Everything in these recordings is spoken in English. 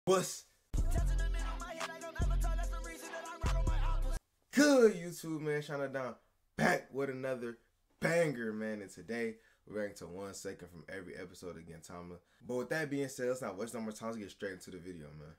What's good, YouTube, man? Shana Down back with another banger, man. And today we're ranking to 1 second from every episode of Gintama. But with that being said, let's not waste no more time. Let's get straight into the video, man.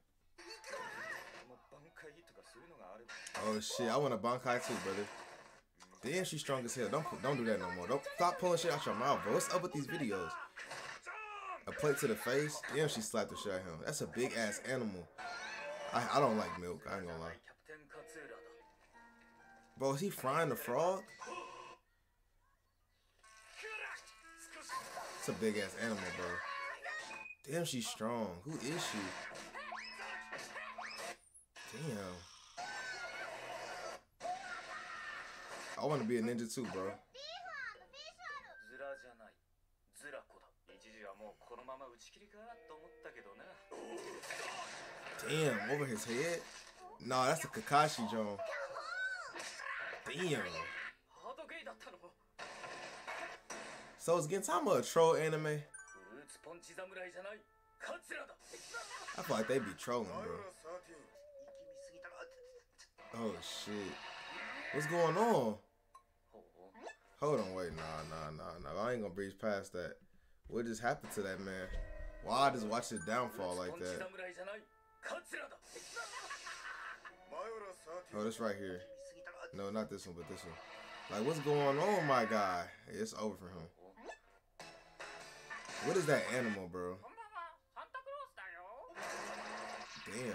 Oh shit, I want a bankai too, brother. Damn, she's strong as hell. Don't do that no more. Don't stop pulling shit out your mouth, bro. What's up with these videos? A plate to the face. Damn, she slapped the shit out of him. That's a big ass animal. I don't like milk. I ain't gonna lie. Bro, is he frying the frog? It's a big ass animal, bro. Damn, she's strong. Who is she? Damn. I want to be a ninja too, bro. Damn, over his head? Nah, that's a Kakashi Joan. Damn. So is Gintama a troll anime? I feel like they be trolling, bro. Oh shit. What's going on? Hold on, wait, nah. I ain't gonna breeze past that. What just happened to that man? Why I just watch his downfall like that? Oh, this right here. No, not this one, but this one. Like, what's going on, my guy? It's over for him. What is that animal, bro? Damn.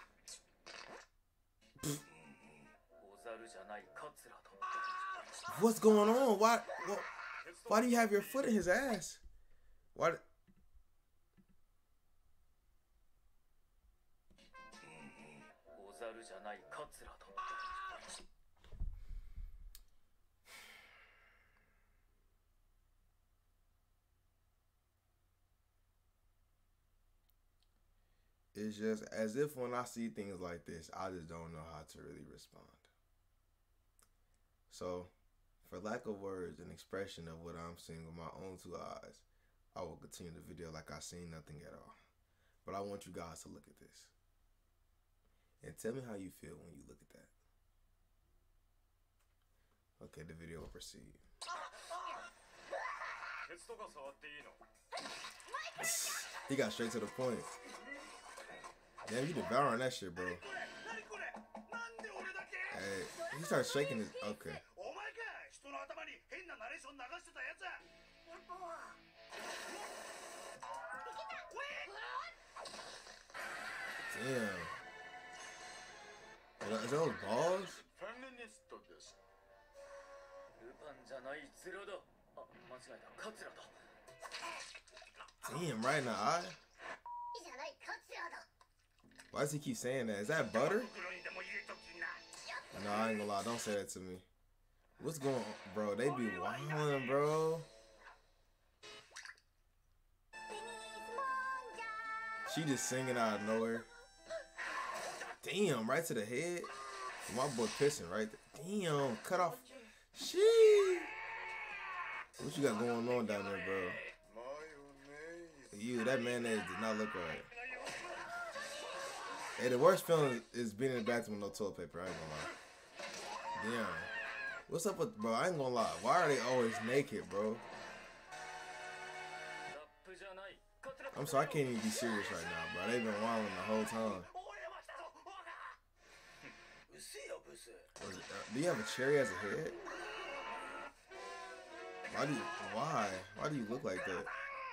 What's going on? Why do you have your foot in his ass? Why? It's just as if when I see things like this, I just don't know how to really respond. So, for lack of words and expression of what I'm seeing with my own 2 eyes, I will continue the video like I seen nothing at all. But I want you guys to look at this. And tell me how you feel when you look at that. Okay, the video will proceed. He got straight to the point. Damn, you devouring that shit, bro. Hey, he starts shaking his... Okay. Damn. Is those balls? Damn, right in the eye? Why does he keep saying that? Is that butter? No, I ain't gonna lie. Don't say that to me. What's going on? Bro, they be wildin', bro. She just singing out of nowhere. Damn, right to the head. My boy pissing right there. Damn, cut off. Shit. What you got going on down there, bro? You, that mayonnaise did not look right. Hey, the worst feeling is being in the bathroom with no toilet paper. I ain't gonna lie. Damn. What's up with, bro? I ain't gonna lie. Why are they always naked, bro? I'm sorry, I can't even be serious right now, bro. They've been wilding the whole time. Do you have a cherry as a head? Why do you look like that?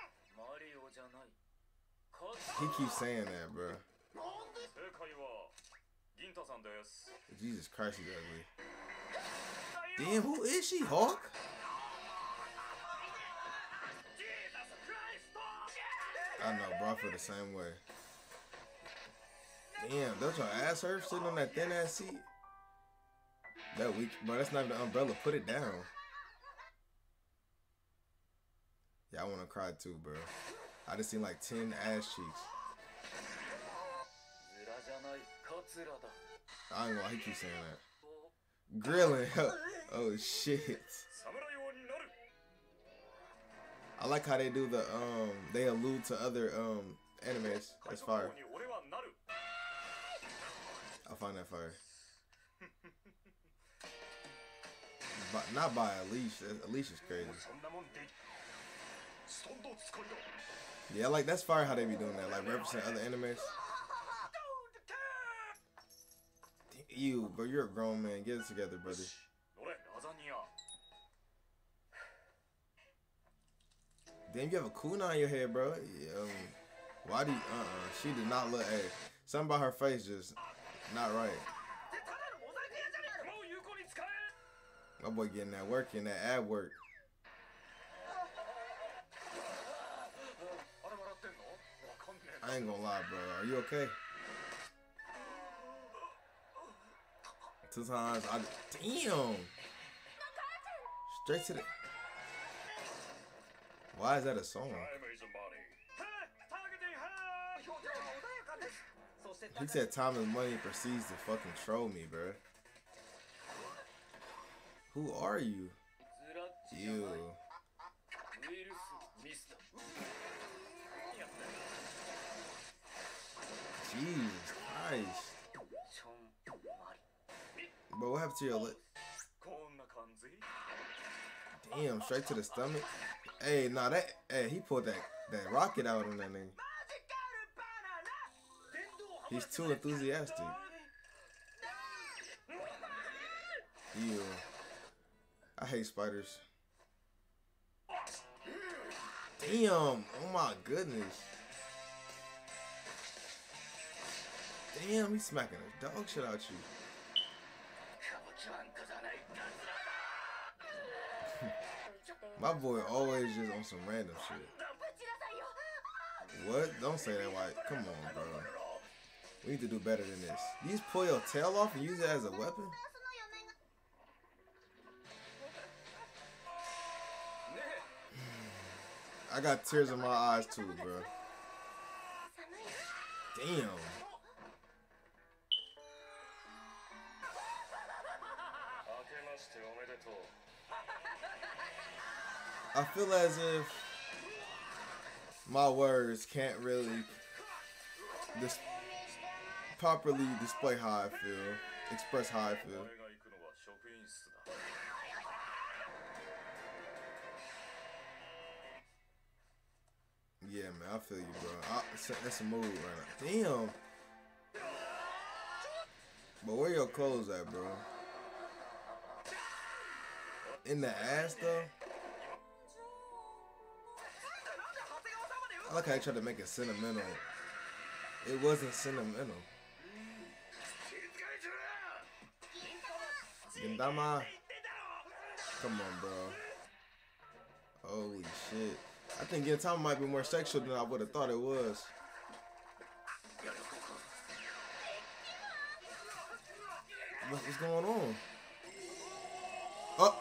He keeps saying that, bro. Jesus Christ, he's ugly. Damn, who is she, Hawk? I know, bro. I feel the same way. Damn, don't y'all ass her sitting on that thin ass seat? That weak, bro. That's not even the umbrella. Put it down. Yeah, I want to cry too, bro. I just seen like 10 ass cheeks. I don't know why he keeps saying that. Grilling. Oh shit. I like how they do the they allude to other animes. That's fire. find that fire. But not by Alicia. Alicia's crazy. Yeah, like that's fire how they be doing that, like referencing other animes. You, bro, you're a grown man. Get it together, brother. Damn, you have a kuna on your head, bro. Yeah, why do you, she did not look, hey, something about her face just not right. My boy getting that work in that ad work. I ain't gonna lie, bro. Are you okay? Two times, damn. Straight to the. Why is that a song? He said time is money and proceeds to fucking troll me, bro. Who are you? You. Jesus Christ. Bro, what happened to your lip? Damn, straight to the stomach. Hey, nah, hey, he pulled that rocket out on that nigga. He's too enthusiastic. Ew. I hate spiders. Damn, oh my goodness. Damn, he's smacking the dog shit out you. My boy always just on some random shit. What? Don't say that, like, come on, bro. We need to do better than this. You just pull your tail off and use it as a weapon? I got tears in my eyes too, bro. Damn. I feel as if my words can't really properly display how I feel, express how I feel. Yeah, man, I feel you, bro. That's a move right now. Damn. But where your clothes at, bro? In the ass, though? I like how I tried to make it sentimental. It wasn't sentimental. Gintama. Come on, bro. Holy shit. I think Gintama might be more sexual than I would have thought it was. What's going on? Oh!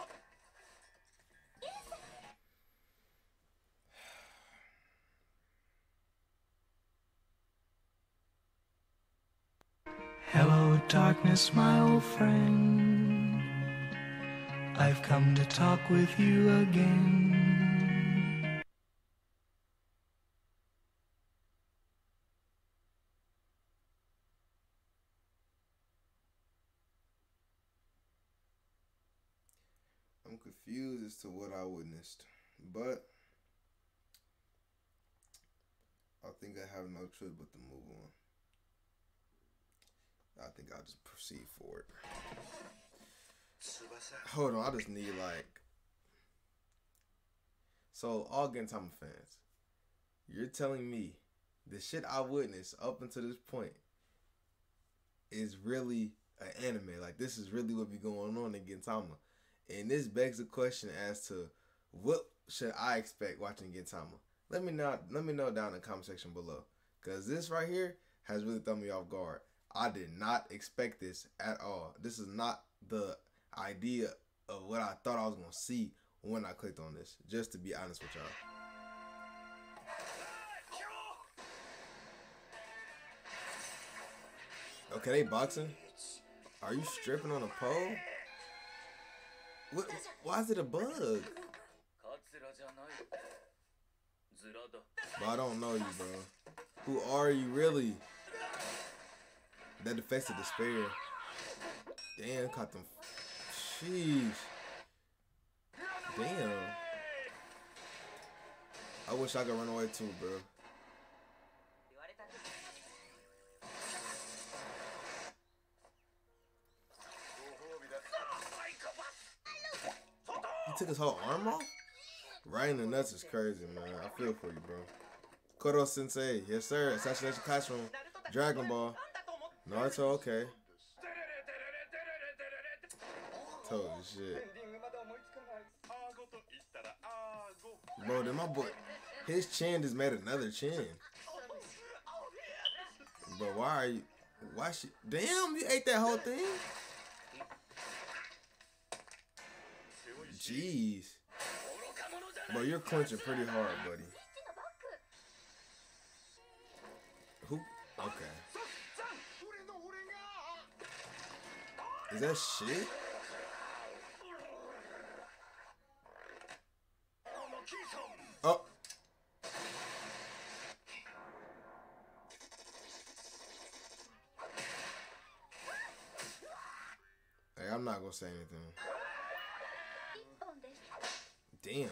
Hello, darkness, my old friend. I've come to talk with you again. I'm confused as to what I witnessed, but I think I have no choice but to move on. I think I'll just proceed forward. Hold on, I just need so all Gintama fans, you're telling me the shit I witnessed up until this point is really an anime. Like, this is really what be going on in Gintama. And this begs the question as to what should I expect watching Gintama? Let me know down in the comment section below, because this right here has really thrown me off guard. I did not expect this at all. This is not the idea of what I thought I was gonna see when I clicked on this, just to be honest with y'all. Okay, they boxing? Are you stripping on a pole? What, why is it a bug? Bro, I don't know you, bro. Who are you really? That the face of despair. Damn, caught them. Sheesh. Damn. I wish I could run away too, bro. He took his whole arm off? Right in the nuts is crazy, man. I feel for you, bro. Koro Sensei. Yes, sir. Assassination Classroom. Dragon Ball. Naruto, okay. Told you shit. Bro, then my boy, his chin just made another chin. Bro, why are you, why she, damn, you ate that whole thing? Jeez. Bro, you're clenching pretty hard, buddy. Who? Okay. Is that shit? Oh. Hey, I'm not gonna say anything. Damn.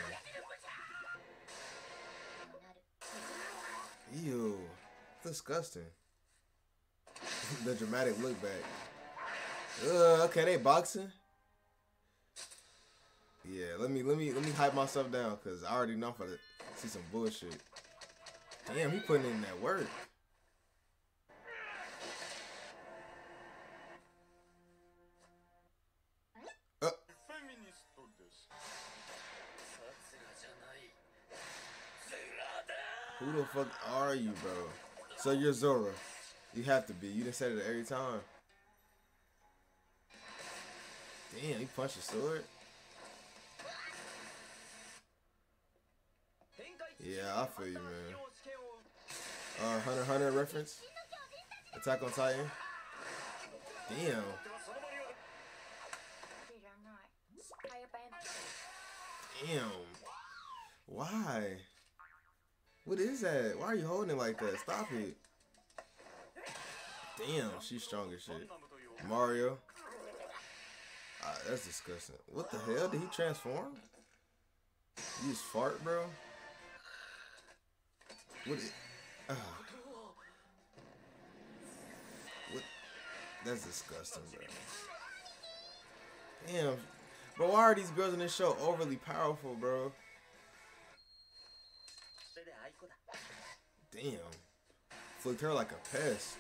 Ew. Disgusting. The dramatic look back. Okay, they boxing. Yeah, let me hype myself down because I already know I'm gonna see some bullshit. Damn, he putting in that work. Who the fuck are you, bro? So you're Zora. You have to be. You done said it every time. Damn, he punched a sword? Yeah, I feel you, man. Hunter x Hunter reference? Attack on Titan? Damn. Damn. Why? What is that? Why are you holding it like that? Stop it. Damn, she's strong as shit. Mario. That's disgusting. What the hell? Did he transform? You just fart, bro? What? What? That's disgusting, bro. Damn. Bro, why are these girls in this show overly powerful, bro? Damn. Flicked her like a pest.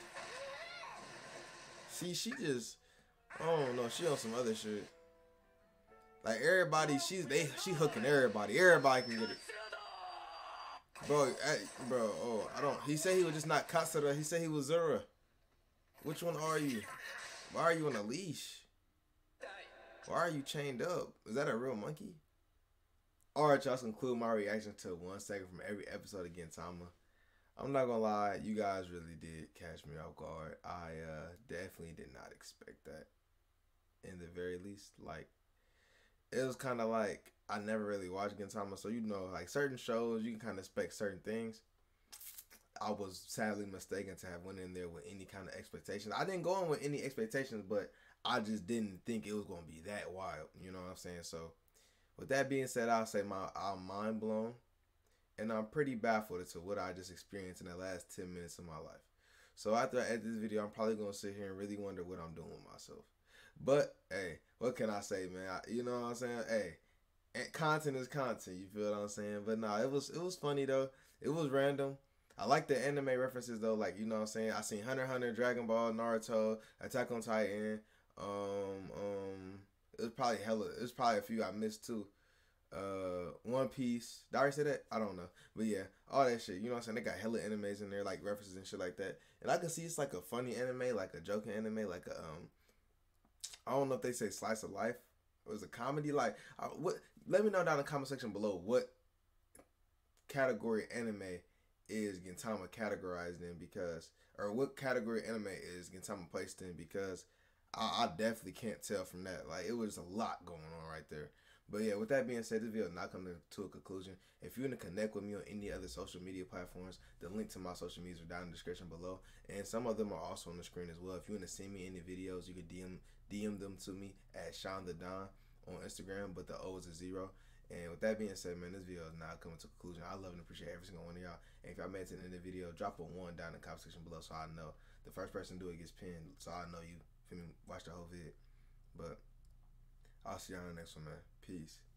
See, she just, I don't know, she on some other shit. Like everybody, she hooking everybody. Everybody can get it. Bro, he said he was just not Kasura. He said he was Zura. Which one are you? Why are you on a leash? Why are you chained up? Is that a real monkey? Alright, y'all, conclude my reaction to 1 second from every episode of Gintama. I'm not gonna lie, you guys really did catch me off guard. I definitely did not expect that. In the very least, like, it was kind of like I never really watched Gintama, so you know, like certain shows you can kind of expect certain things. I was sadly mistaken to have went in there with any kind of expectations. I didn't go in with any expectations, but I just didn't think it was gonna be that wild. You know what I'm saying? So, with that being said, I'll say I'm mind blown. And I'm pretty baffled as to what I just experienced in the last 10 minutes of my life. So after I edit this video, I'm probably going to sit here and really wonder what I'm doing with myself. But, hey, what can I say, man? You know what I'm saying? Hey, content is content, you feel what I'm saying? But nah, it was funny, though. It was random. I like the anime references, though. Like, you know what I'm saying? I seen Hunter x Hunter, Dragon Ball, Naruto, Attack on Titan. It was probably a few I missed, too. One Piece. Did I already say that? I don't know. But yeah, all that shit. You know what I'm saying? They got hella animes in there, like references and shit like that. And I can see it's like a funny anime, like a joking anime, like a I don't know if they say slice of life. It was a comedy. Like what? Let me know down in the comment section below what category anime is Gintama categorized in, because, or what category anime is Gintama placed in, because I definitely can't tell from that. Like, it was a lot going on right there. But yeah, with that being said, this video is not coming to a conclusion. If you want to connect with me on any other social media platforms, the link to my social medias are down in the description below. And some of them are also on the screen as well. If you want to send me any videos, you can DM them to me at Sean the Don on Instagram, but the O is a 0. And with that being said, man, this video is not coming to a conclusion. I love and appreciate every single one of y'all. And if y'all made it to the end of the video, drop a 1 down in the comment section below so I know. The first person to do it gets pinned, so I know you feel me, watch the whole vid. But I'll see y'all in the next one, man. Peace.